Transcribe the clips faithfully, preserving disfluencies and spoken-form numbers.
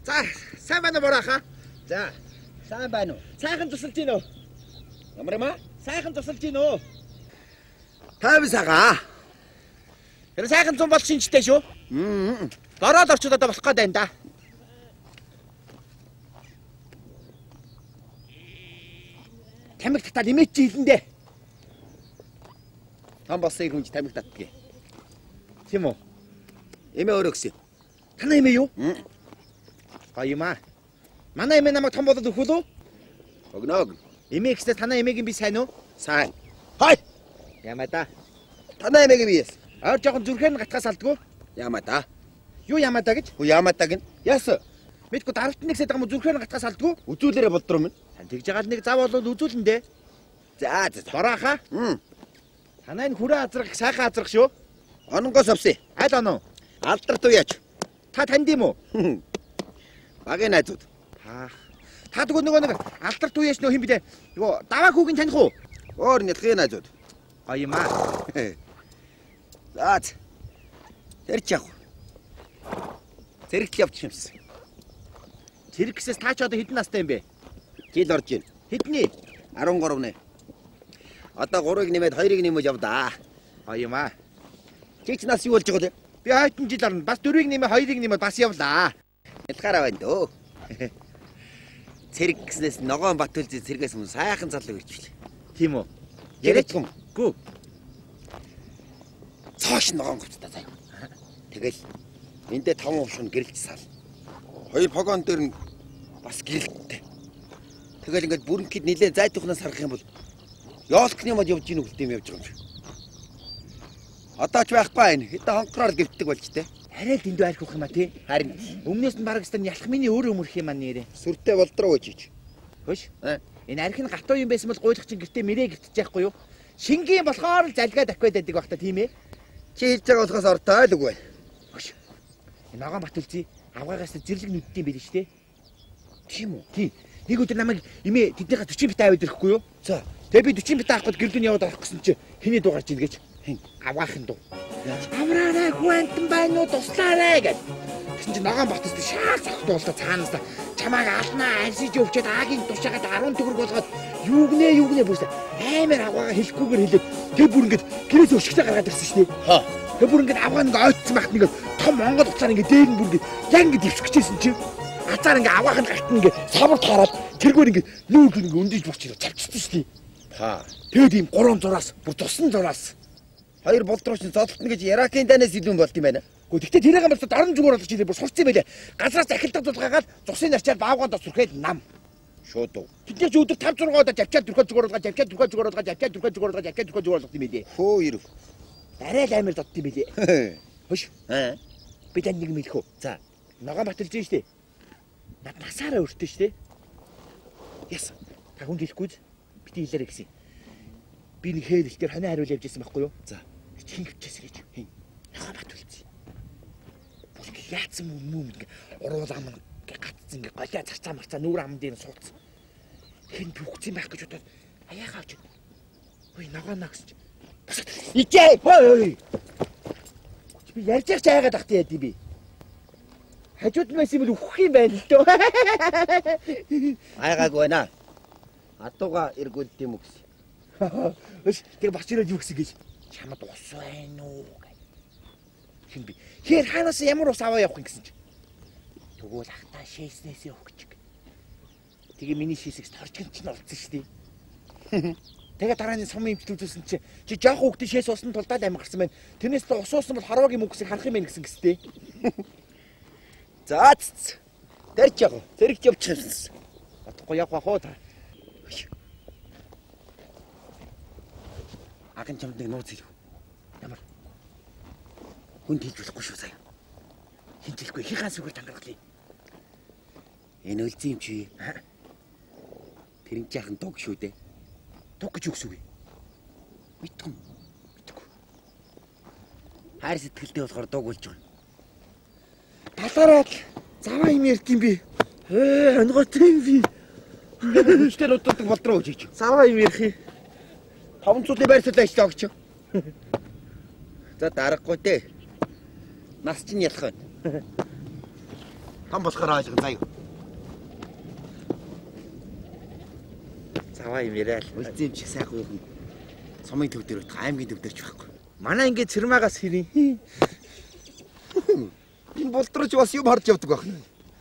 За, сайн байна уу борооха? За, сайн байна уу? Сайхан тусалж гин үү? Ямар юм аа? Сайхан тусалж гин үү? Тайван сагаа. Тэр сайхан зам бол шинжтэй шүү. Мм. Дороод орчод одоо болох гээд байна да. Тамиг татаад имэж чи хэлэндэ. Том болсон хүн ч тамиг татдаг. Тийм үү? Эмээ өөрөө гисэн. Танаа эмээ юу? Мм. Гоё юм аа. Манай эмээ намайг том болоод өгөх үү? Огног. Эмээ гэснээр танаа эмээгийн би сайн уу? Сайн. Хой. Ямаа да. Танаа эмээгийн биес. Аа жоохон зүрхээр нь гатгаас алдгүй. Ямаа да. Юу ямаа да гэж? Хөө ямаа да гин. Яас. Мэдгүй даралт нэгсээд байгаа юм зүрхээр нь гатгаас алдгүй. Үзүүлээрэ болдроо минь. Тань тэгж байгаа л нэг зав болоод үзүүлэндэ. За за. Борооха. Мм. Танаа энэ хүрээ азрах сайхан азрах шүү. Ононгоос авсан. Аль оноо? Алдарт уяач. Та танд юм уу? Багийн найзууд. Аа. Та дгөө нөгөө нэг алдарт үеэс нөө хин бidэ. Нөгөө даваа хүүгийн таних уу? Өөр нэлхийн найзууд. Гоё юм аа. За. Тэрч яах вэ? Зэрэгт явчих юмсан. Зэрэг гэсээс та ч одоо хэдэн настай юм бэ? Жил орж ийн. Хэдний? арван гурав нэ. Одоо гурыг нэмээд хоёрыг нэмэж явдаа. Гоё юм аа. Чи ч нас юу болж байгаа вэ? Би хайтан жил орно. Бас дөрвийг нэмээ хоёрыг нэмээд бас явлаа. Ялгаараа байна дөө. Цэрэг гэснээс ногоон Батүлзий цэргээс мөн сайхан залуу ирчихлээ. Тийм үү? Яриач юм. Гүү. Цоош ногоон говцтой заяа. Тэгэл эндээ таван хувшин гэрэлтсаал. Хоёр погон дээр нь бас гэрэлттэй. Тэгэл ингээд бүрэнхэд нилээ зайтухнаас харах юм бол ёолкны мод явж ийн үлдэм явж байгаа юм шиг. Одоо ч байхгүй байна. Хэдэн хонхроор гэртдэг болж тээ. Арай л дэндүү архих юм а тий. Харин Өмнөөс нь бараг стан ялах миний өөрөө өмөрх юм аа нэрэ. сүртэй болдроо гэж ич. Хөш. Энэ архи нь гатуу юм байсан бол гуйлах чинь гэртээ мэрээ гитчих яахгүй юу? Шингийн болохоор л залгаа давхиад байдаг бах та тийм ээ. Чи хэлж байгаа болохоос ортой л үгүй. Хөш. Энэ ногоон Батүлзий авгаагаас зэрлэг нүдтэй байл шүү дээ. Тийм үү? Тий. Нэг өдөр намайг имээ тэднийхээ forty бит аваад ирэхгүй юу? За. Тэгээ би forty бит авахгүй гэрлүүн яваад орох гэсэн чи хэний дуу гарч ийн гэж. Хин. Авгаахын дуу. Авраарай хүантан байна уу туслаарай гэж. Тэгсэн чи ногоон Батүлзий шаал сохтуулта цаанаас та чамааг алнаа альсиж өвчөөд аагийн тушаагаад арван төгрөг болгоод юу гнэ юу гнэ бүрсэ аймаар авгаага хэлэхгүйгээр хэлээд тэг бүр ингээд гэрээс өшгөлөө гаргаад ирсэн шүү дээ. Хаа. Тэг бүр ингээд авгаа ингээд ойцсон байхад ингээд том Монгол уцаар ингээд дээр нь бүр ингээд яг ингээд ивсгэжсэн чи азар ингээд авгаах нь гарт ингээд саварт хараад тэргээр ингээд нүүр ингээд өндөж бурчиж чавчсан шүү дээ. Хаа. Тэгээд ийм гурван зураас бүр тусан зураас Хоёр болдрооч зодтолтно гэж Иракийн данаас илүү болт юм байна. Гэхдээ тэгтээ тэрийг амарч дорн зүгээр болгож ирээ бүр сурцсан байлээ. Газраас ахилдаг дулгаагаад цусын нарчаар баавганд сурхээд нам. Шууд уу. Тэдний ч өдөр five six удаа завчаад дөрхөж зүгээр болгож завчаад дөрхөж зүгээр болгож завчаад дөрхөж зүгээр болгож завчаад дөрхөж зүгээр болгох юм билээ. Хөө ирв. Арай л амар додд юм билээ. Хөш. Аа. Би тань нэг мэлхүү. За. Ногоон Батүлзий шүү дээ. Над насаараа өртөө шүү дээ. Яс. Та хүн хэлэхгүй би дийлэрэ гэсэн. Би нэг хээлэлтээр хонио хариул явж ирсэн байхгүй юу? За. Хин гिचээс гэж. Хин. Ногоон Батүлзий. Бүр яатсан юм юм ингээ уруул ам ингээ гатцсан ингээ голиа зарцаа марцаа нүүр ам дээр суудсан. Хин түүхцэн байх гэж бодоод аяахаа авч. Ой ногооноо гэсэн чи. Ичээ. Хой. Би ярьж яах чаягаад ахт яа ди би. Хажууд нь байсан юм бол өөх юм байна л дөө. Айгаагүй байна. Адууга эргүүлд юм уу гэсэн. Өш тэр бач ирээд юу гэсэн гэж чамд ус байна уу гэх. Хин би хэр ханаас ямар ус аваа явах юм гэсэн чи. Тэгвэл ахтаа шээснээс явах гэж. Тэгээ миний шээсээс торчгон ч нь олцсон шүү дээ. Тэгээ дараа нь сум имч төлөвсөн чи чи жоох хүүхдээ шээс усны тулдаад амин гарсан байна. Тэрнээс л ус уусан бол харваагийн мөнгөсийг харах юм байна гэсэн гэстэй. За цэц. Тэрч яах вэ? Зэрэгт явчихсан. Батхгүй явах бахуу та. Ахан чамд нэг нууц хэлв. Ямар? Хүнд хэлж болохгүй шүү сая. Хинжлэхгүй хихаан сүгээр тангаргалаа. Энэ үлзий юм чи. Тэрэн жаахан дог шүү дээ. Дог гэж юу гэсэн үг вэ? Мэдгүй. Мэдгүй. Хайр сэтгэлтэй болохоор дог болж байгаа. Талаараа заваа юм ярьд юм би. Ээ, онготой юм би. Хүчтэй удаадаг болдроо гэж чи. Заваа юм ярих юм. Таван цулын байрсалаа ичтэй огч. За дарахгүй дээ. Нас чинь ялах байна. Том болохоор ойлгоно заяа. Заваа юм яриа л. Үлзэм чих сайхан юм. Сумын төв дээр утга аймгийн төв дээрч байхгүй. Манай ингээд цэрмаагаас хэрий. Энэ болдрож бас юм харж явдаг байна.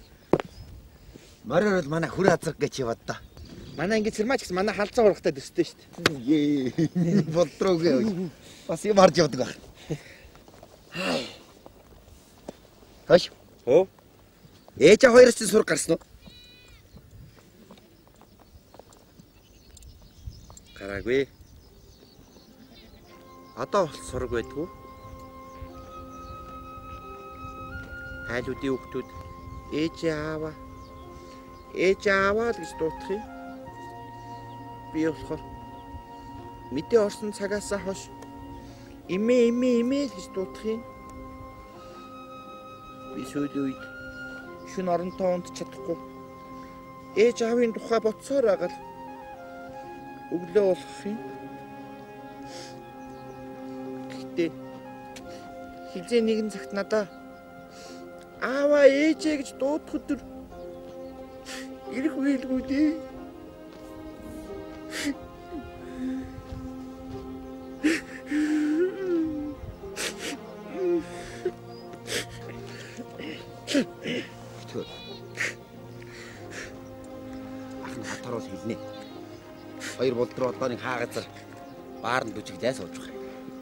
Мараар бол манай хүр азар гэж яваад та. Манай ингээд цэрмаач гэсэн манай халзан урагтай төстэй шүү дээ. Ээ. Болдроогээ. Бас юм харж явдаг байна. Хаш. Оо. Ээж хоёроос чинь сур гарсан уу? Гараагүй. Одоо бол сураг байдгүй. Айлуудын хүүхдүүд ээж аава ээж ааваа л гэж дуудах юм. Би болохоор мэдээ орсон цагаас хойш имээ имээ имээ л гэж дуудах юм. Би сүүлийн үед шүн оронтой унт чадахгүй. Ээж аавын тухай бодсоор агаал өглөө болох юм. Гэтэ хизээ нэгэн цагт надаа аава ээжээ гэж дуудах өдөр ирэх үеэлгүй дээ. Ахын хатар бол хэлнэ. Хоёр болдроо одоо нэг хаагазар баарнд бүжигдээ сууж байгаа.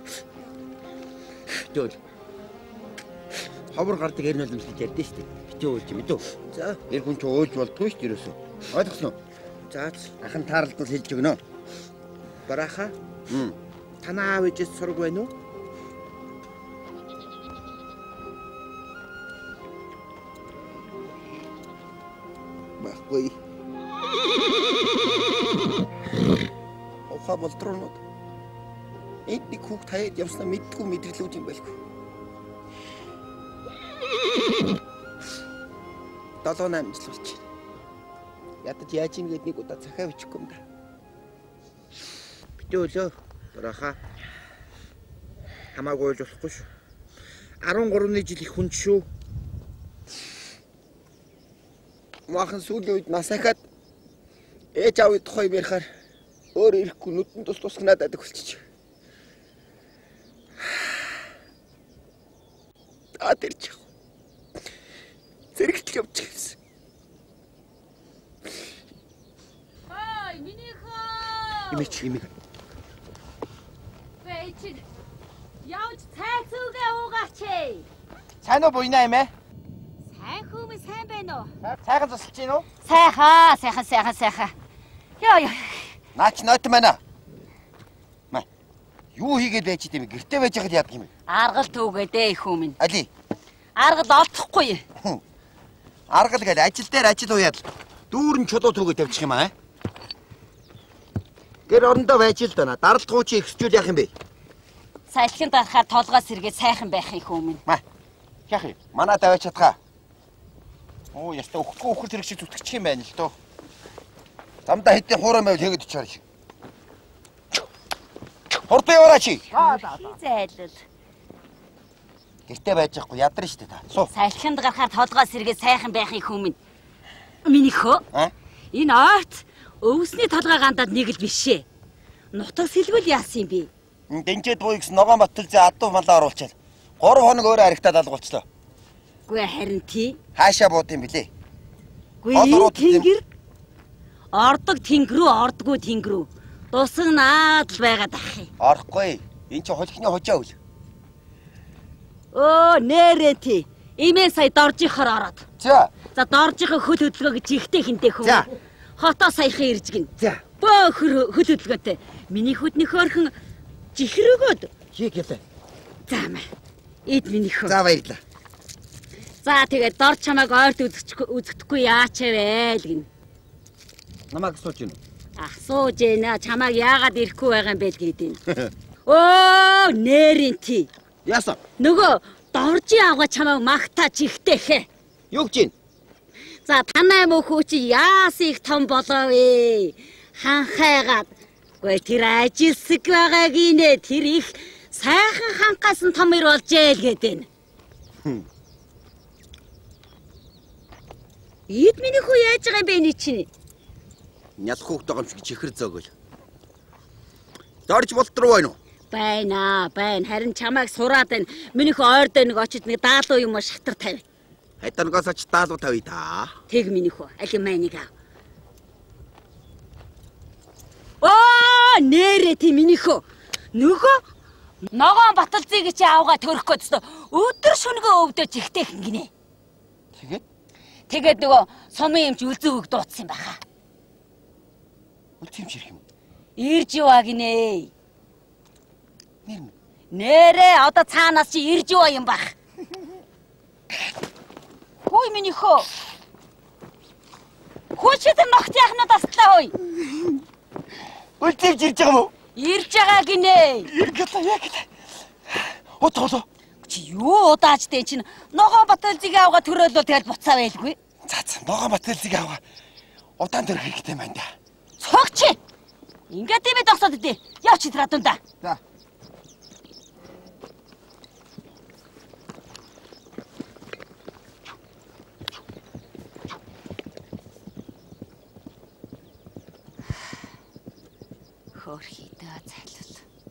Битүүл. Ховор гардаг эрнэл юмсгэж ярьдээ шүү дээ. Битүү уйлж мэдүү. За, эр хүн ч уйлж болдгүй шүү дээ ерөөсөө. Ойлгосноо? За Ахын таарлалт бол хэлж өгнө. барааха. Хм. Танаа аав ээжээс сураг байна уу? Баггүй. Оха болдроонод. Эдний хүүхд хаяад явснаа мэдгүй мэдрэлүүд юм байлгүй. Долоо найм жил болж байна. Ядаж яаж ийн гэд нэг удаа цахаа бичихгүй юм да. Битүүлөө барааха. Хамаагүй л болохгүй шүү. арван гурван жил их хүн шүү. Махан сүүлийн үед нас ахаад ээж аавын тухай ярихаар өөр ирэхгүй нүдэн тус тусгнаад байдаг болчих. Аа тэрч. Зэрэгтэл явж гисэн. Ой, миний хоо. Имич имик. Бэйч. Явж цай зүгээ уугаач ээ. Сайн уу буйнаа юм ээ? Сайн хүмүүс сайн байна уу? Сайхан засалж гин үү? Сайхан, сайхан, сайхан, сайхан. Яа яа. Наач ноот мана. Ма. Юу хийгээд байж тийм гэртээ байж хад яадаг юм бэ? Аргал түүгээд ээ их хүмүүс. Али. Аргал олдохгүй. Аргал гээд ажил дээр ажил уяад дүүрэн чулуу түүгээд тавьчих юм аа. Гэр орондоо байж л дана. Даралтгуу чи ихсчүүл яах юм бэ? Сайлхын дарахаар толгоос сэргээд сайхан байх их хүмүүс. Ма. Яах юм? Манаа даваач чадхаа. Оо яста өгөхгүй өгөх зэрэг шиг зүтгэчих юм байна л дөө. Замдаа хэдийн хуурай байвал тэгээд очиорч. Хурд яваараа чи. Зайлал. Гэртээ байж байхгүй ядарна шүү дээ та. Суу. Сайлхынд гарахаар толгоос сэргээд сайхан байх их хүмүүс. Миний хөө. Аа? Энэ ойт өвсний толгой гандаад нэг л биш ээ. Нутаг сэлгүүл яасан юм бэ? Дэнчээд буй гэсэн ногоон баттал зэ адуу малаа оруулчаад гурав хоног өөрөө харигтаад алгуулчлаа. Гүй харин тий. Хаашаа бууд юм бэлээ? Гүй тэнгэр. Ордог тэнгэрүү, ордгүй тэнгэрүү. Дусаг наад л байгаад ах юм. Орохгүй. Энд чи хулхны хожоо үл. Оо нэрээ тий. Имээ сая доржихоор ороод. За. За доржихоо хөл хөдөлгөө гэж ихтэй хинтэй хүн. За. Хотоо саяхан ирж гин. За. Бөөхөр хөл хөдөлгөөтэй. Миний хөдний хөөрхөн жихрөгөөд. Хийг ялаа. За мэ. Эд миний хөө. За баярлаа. За тэгээд дор чамайг ойрт үзэхгүй яач вэ л гин. Намайг сууж гин. Асууж ээ чамайг яагаад ирэхгүй байгаа юм бэ л гэдэг. Оо нэрийн тий. Яасан? Нөгөө доржи авгаа чамайг магтаач ихтэйхэ. Юу гэж гин? За танай мөхөө чи яас их том болоо вэ? Ханхайгаад. Гүй тэр ажилсаг байгаа гинэ тэр их сайхан ханхаас нь том ир болжээ л гэдэг. Эд миний хүү яаж байгаа юм бэ энэ чинь? Нялх хүүхд байгаа юм шиг чихэр зөөгөл. Зорж болтруу байна уу? Байна, байна. Харин чамайг сураад байна. Миний хүү ойрдоо нэг очиж нэг даалуу юм шатар тавь. Хайданагаас ч даалуу тавья та. Тэг миний хүү. Алин майныг аа. Оо, нэрээ тийм миний хүү. Нөгөө ногоон баталцыг чи аавга төрөх гэсэн. Өдөр шөнөгөө өвдөж ихтэйхэн гинэ. Тэгээд Тэгээд нөгөө сумын юмч үлзэн үг дууцсан юм баха. үлзэн юм ирэх юм. Ирж яваа гинэ. Нэр Нэрээ одоо цаанаас чи ирж яваа юм бах. Хөөе миний хөө. Хөөчтэй ногт яхнууд аслаа хөөе. Үлзэн ирж байгаа юм уу? Ирж байгаа гинэ. Иргэлээ яг л. Утгоо. Чи юу удааж дээ чинь ногоон баталзыг аавга төрөөлөө тэгэл буцаа байлгүй. За за ногоон баталзыг аваа. Удаан төрөх хэрэгтэй маань да. Цогч. Ингээд тийм догсоод дээ. Яв чи тэр адунда. За. Хөрхийдөө зайлуул.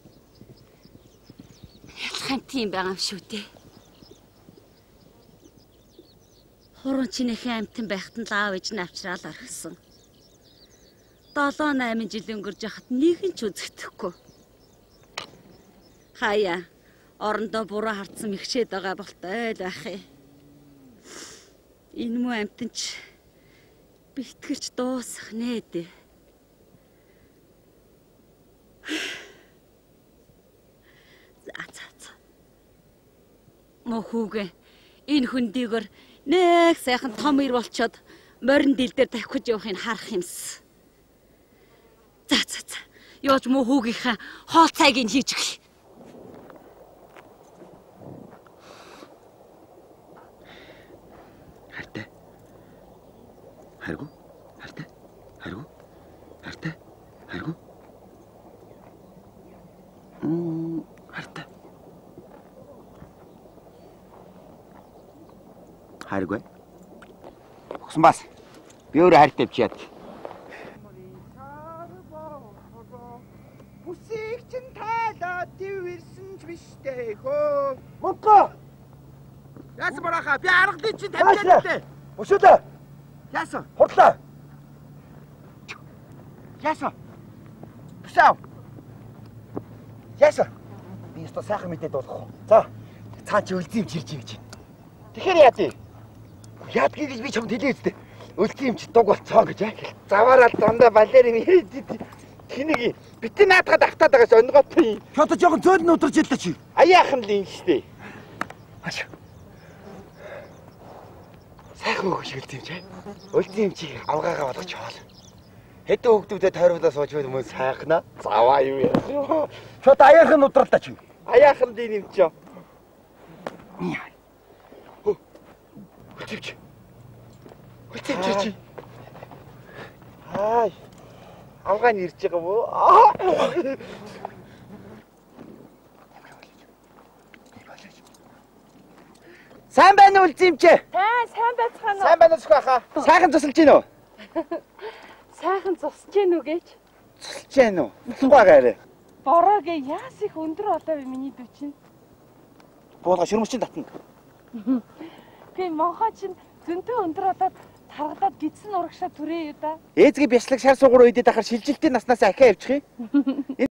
Ялхан тийм байгаа юм шүү дээ. Хуран чинийхэн амтан байхад нь лаав ээж нь авчраал орхисон. долоо найман жил өнгөрж яхад нэг нь ч үзэгдэхгүй. Хаяа, орондоо буруу хартсан мэгчээд байгаа болтой л байх юм. Энэ муу амтан ч битгэрч дуусах нэ дээ. За за за. Мохүүгээ энэ хөндийгөр нэг сайхан том ир болчоод морин дил дээр давхиж явахыг харах юмс. За за за. Яаж мохүүгийнхаа хоол цайгийг хийж өгье. Хартай. Харгу. Хартай. Харгу. Хартай. Харгу. Мм, хартай. Харгүй. Өгсөн бас. Би өөрөө хартай бичээд. Бүсийг чин тайлаад дивэрсэн ч биштэй хөө. Мөнхөө. Яасан бараха? Би аргадын чин тавьлаа дээ. Өшөөдөө. Яасан? Хурлаа. Яасан? Бисаа. Яасан? Би өстө сайхан мэдээд болох. За. Цаа чи үлзий юм чирж гэж. Тэгэхээр яа тий? Яадгийг гэж би чамд хэлээ үстэ. Үлзий юм чи дуг болцоо гэж аа. Заваараа дандаа балер юм хийдэг. Тэнийг битэн наадахад автаад байгаас онгоотой. Чото жоохон зөөл нь ударч яллаа чи. Аяахан л юм штэ. Аш. Сайхан хөөх шиг үлзий юм чи. Үлзий юм чи авгаагаа болгоч хоол. Хэдэн хүүхдүүдэд тойруулаа сууж байл мөн сайхнаа. Заваа юу яа. Чот аяахан удралдаа чи. Аяахан дий юм чи. Үлзийч. Үлзийч чи. Ай. Авгаа нэрж байгаа мó. Сайн байна уу үлзийч? Аа, сайн байцгаана уу? Сайн байна уу хаа? Сайхан тусалж гин үү? Сайхан зусж гин үү гэж? Тусалж гин үү? Тугаагаарэ. Бороогээ яас их өндөр болоо вэ миний дүү чинь? Буулга шүрмөчийн татна. Би монхоо чинь зөнтөө өндөр болоод таргадаад гидсэн урагшаа түрээ юу да? Ээзгийн бяцлаг шар сугуур үйдэд ахаар шилжилтийн наснаас ахиа явчих юм.